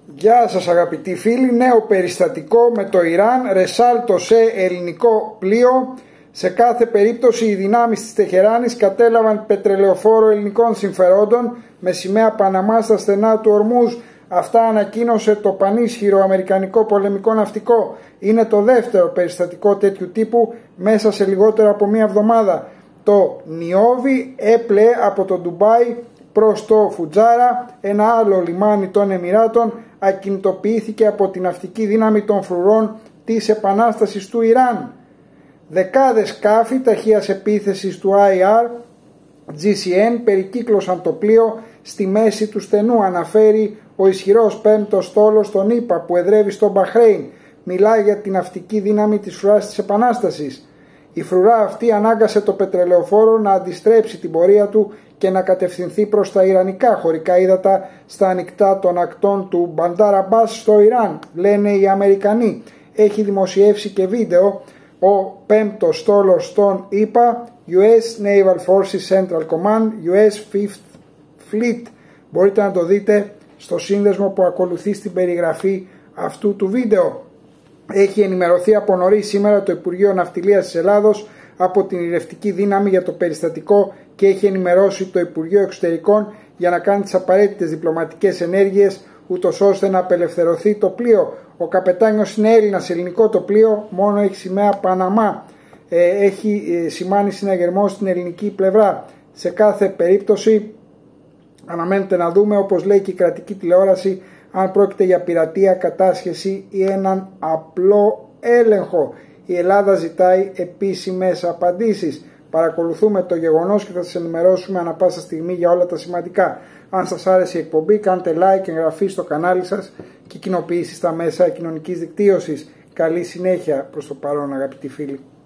Γεια σας αγαπητοί φίλοι, νέο περιστατικό με το Ιράν, ρεσάλτο σε ελληνικό πλοίο. Σε κάθε περίπτωση οι δυνάμεις της Τεχεράνης κατέλαβαν πετρελαιοφόρο ελληνικών συμφερόντων με σημαία Παναμά στα στενά του Ορμούζ. Αυτά ανακοίνωσε το πανίσχυρο αμερικανικό πολεμικό ναυτικό. Είναι το δεύτερο περιστατικό τέτοιου τύπου μέσα σε λιγότερο από μία εβδομάδα. Το Νιόβι έπλεε από το Ντουμπάι προς το Φουτζάρα, ένα άλλο λιμάνι των Εμιράτων ακινητοποιήθηκε από την ναυτική δύναμη των φρουρών της Επανάστασης του Ιράν. Δεκάδες σκάφη ταχείας επίθεσης του IR GCN περικύκλωσαν το πλοίο στη μέση του στενού, αναφέρει ο ισχυρός πέμπτος στόλος των ΗΠΑ που εδρεύει στο Μπαχρέιν. Μιλάει για την ναυτική δύναμη της φρουράς της Επανάστασης. Η φρουρά αυτή ανάγκασε το πετρελαιοφόρο να αντιστρέψει την πορεία του και να κατευθυνθεί προς τα ιρανικά χωρικά ύδατα στα ανοιχτά των ακτών του Μπαντάρ Αμπάς στο Ιράν, λένε οι Αμερικανοί. Έχει δημοσιεύσει και βίντεο ο πέμπτος στόλος των ΗΠΑ, US Naval Forces Central Command, US 5th Fleet. Μπορείτε να το δείτε στο σύνδεσμο που ακολουθεί στην περιγραφή αυτού του βίντεο. Έχει ενημερωθεί από νωρίς σήμερα το Υπουργείο Ναυτιλίας της Ελλάδος από την Ειρηνευτική Δύναμη για το περιστατικό και έχει ενημερώσει το Υπουργείο Εξωτερικών για να κάνει τις απαραίτητες διπλωματικές ενέργειες ούτως ώστε να απελευθερωθεί το πλοίο. Ο καπετάνιος είναι Έλληνας, ελληνικό το πλοίο, μόνο έχει σημαία Παναμά. Έχει σημάνει συναγερμό στην ελληνική πλευρά. Σε κάθε περίπτωση αναμένεται να δούμε, όπως λέει και η κρατική τηλεόραση, αν πρόκειται για πειρατεία, κατάσχεση ή έναν απλό έλεγχο. Η Ελλάδα ζητάει επίσημες απαντήσεις. Παρακολουθούμε το γεγονός και θα σας ενημερώσουμε ανα πάσα στιγμή για όλα τα σημαντικά. Αν σας άρεσε η εκπομπή, κάντε like, εγγραφή στο κανάλι σας και κοινοποιήσεις στα μέσα κοινωνικής δικτύωσης. Καλή συνέχεια προς το παρόν αγαπητοί φίλοι.